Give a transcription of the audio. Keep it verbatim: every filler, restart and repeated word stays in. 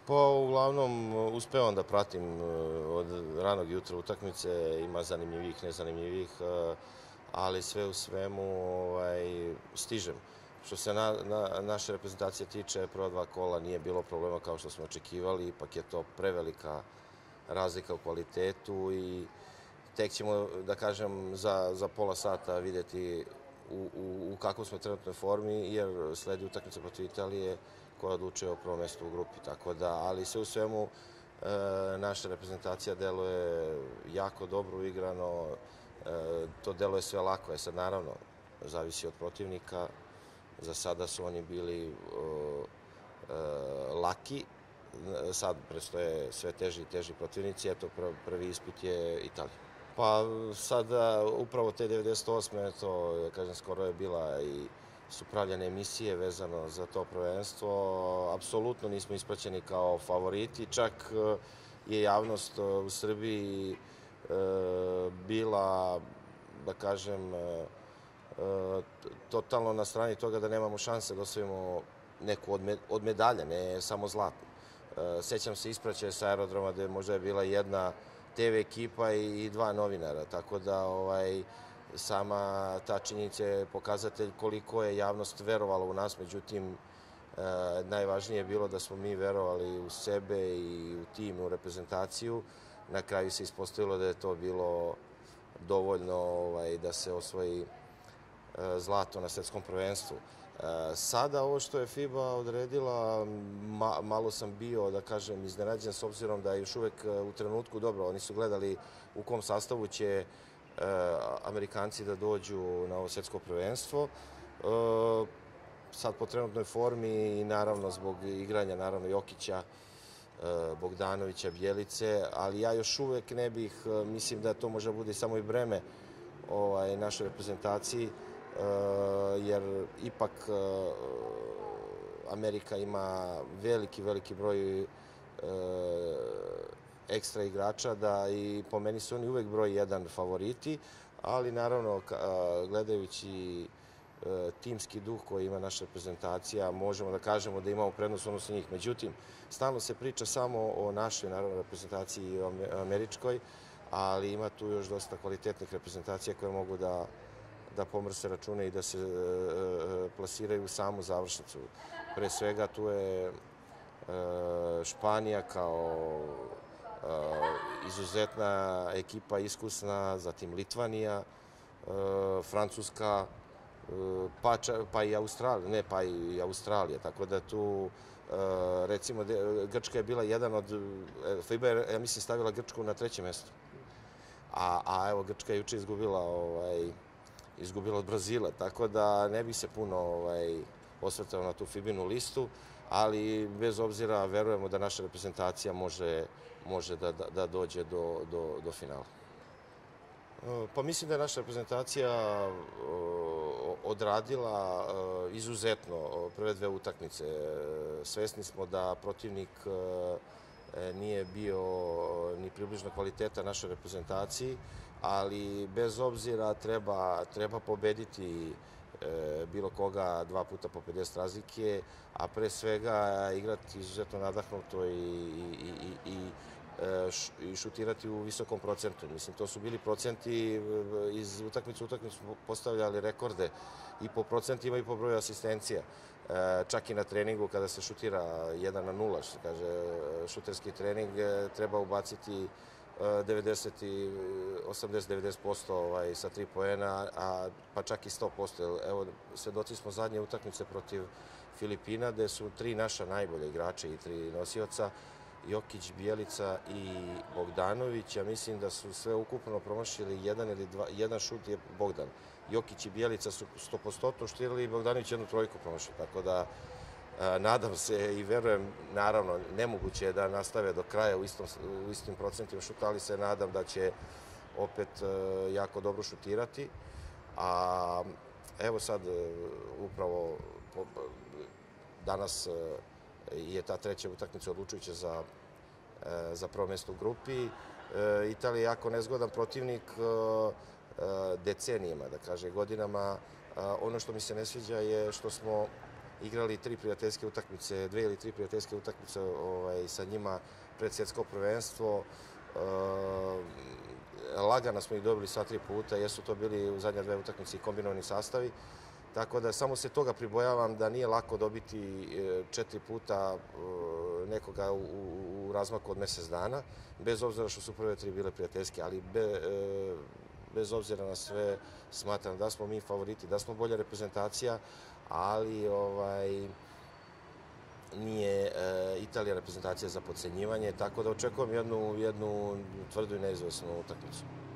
Pa uglavnom uspevam da pratim od ranog jutra utakmice, ima zanimljivih, nezanimljivih, ali sve u svemu ovaj, stižem. Što se na, na, naše reprezentacije tiče, prva dva kola nije bilo problema kao što smo očekivali, ipak je to prevelika razlika u kvalitetu i tek ćemo, da kažem, za, za pola sata vidjeti u, u, u kakvoj smo trenutnoj formi, jer sledi utakmica protiv Italije koja odlučuje o prvom mjestu u grupi. Tako da, ali sve u svemu, e, naša reprezentacija deluje jako dobro uigrano, e, to deluje sve lako. Je sad, naravno, zavisi od protivnika. Za sada su oni bili e, e, laki, sad predstoje sve teži i teži protivnici, eto prvi ispit je Italija. Pa sada upravo te devedeset osme to, ja kažem, skoro je bila i su pravljene emisije vezano za to prvenstvo. Apsolutno nismo ispraćeni kao favoriti, čak je javnost u Srbiji bila, da kažem, totalno na strani toga da nemamo šanse da osvojimo neku od medalja, ne samo zlatnu. Sećam se ispraćaja sa aerodroma gde možda je bila jedna te ve ekipa i dva novinara, tako da ovaj, sama ta činjenica je pokazatelj koliko je javnost verovala u nas, međutim, najvažnije je bilo da smo mi verovali u sebe i u tim, u reprezentaciju. Na kraju se ispostavilo da je to bilo dovoljno ovaj, da se osvoji zlato na svetskom prvenstvu. Sada ovo što je FIBA odredila, ma, malo sam bio, da kažem, iznenađen s obzirom da je još uvek u trenutku dobro. Oni su gledali u kom sastavu će e, Amerikanci da dođu na ovo svetsko prvenstvo. E, sad po trenutnoj formi i naravno zbog igranja naravno Jokića, e, Bogdanovića, Bjelice, ali ja još uvek ne bih, mislim da to može bude samo i breme ovaj, našoj reprezentaciji, jer ipak Amerika ima veliki, veliki broj ekstra igrača, da i po meni su oni uvek broj jedan favoriti, ali naravno gledajući timski duh koji ima naša reprezentacija, možemo da kažemo da imamo prednost odnosno njih. Međutim, stalno se priča samo o našoj naravno reprezentaciji i o američkoj, ali ima tu još dosta kvalitetnih reprezentacija koje mogu da da pomrse račune i da se e, plasiraju u samu završnicu. Pre svega tu je e, Španija kao e, izuzetna ekipa, iskusna, zatim Litvanija, e, Francuska, e, pa, ča, pa i Australija, ne, pa i Australija, tako da tu e, recimo de, Grčka je bila jedan od, FIBA je, ja mislim, stavila Grčku na treće mjesto. A, a evo, Grčka je juče izgubila ovaj, izgubila od Brazila, tako da ne bi se puno ovaj, osvrtao na tu FIBinu listu, ali bez obzira verujemo da naša reprezentacija može, može da, da, da dođe do, do, do finala. Pa mislim da je naša reprezentacija odradila izuzetno prve dve utakmice. Svesni smo da protivnik nije bio ni približno kvaliteta našoj reprezentaciji, ali bez obzira treba, treba pobediti e, bilo koga dva puta po pedeset razlike, a pre svega igrati izuzetno nadahnuto i, i, i, i, i šutirati u visokom procentu. Mislim, to su bili procenti iz utakmice u utakmicu postavljali rekorde i po procentima i po broju asistencija. E, čak i na treningu kada se šutira jedan na nula, što kaže šuterski trening, treba ubaciti devedeset, osamdeset do devedeset posto ovaj, sa tri poena, a pa čak i sto posto. Evo, svedoci smo zadnje utakmice protiv Filipina, gde su tri naša najbolje igrača i tri nosioca, Jokić, Bjelica i Bogdanović. Ja mislim da su sve ukupno promašili jedan ili dva, jedan šut je Bogdan. Jokić i Bjelica su sto posto štirali i Bogdanović jednu trojku promašili, tako da nadam se i verujem, naravno, nemoguće je da nastave do kraja u, istom, u istim procentima šuta, ali se nadam da će opet jako dobro šutirati. A evo sad, upravo danas je ta treća utakmica odlučujuća za, za prvo mjesto u grupi. Italija je jako nezgodan protivnik decenijama, da kaže, godinama. Ono što mi se ne sviđa je što smo igrali tri prijateljske utakmice, dve ili tri prijateljske utakmice ovaj, sa njima pred svjetsko prvenstvo. Lagano smo ih dobili sva tri puta, jer su to bili u zadnje dve utakmice kombinovani sastavi. Tako da samo se toga pribojavam da nije lako dobiti četiri puta nekoga u razmaku od mjesec dana, bez obzira što su prve tri bile prijateljske, ali be, bez obzira na sve smatram da smo mi favoriti, da smo bolja reprezentacija, ali ovaj, nije e, Italija reprezentacija za podcenjivanje, tako da očekujem jednu, jednu tvrdu i neizvesnu utakmicu.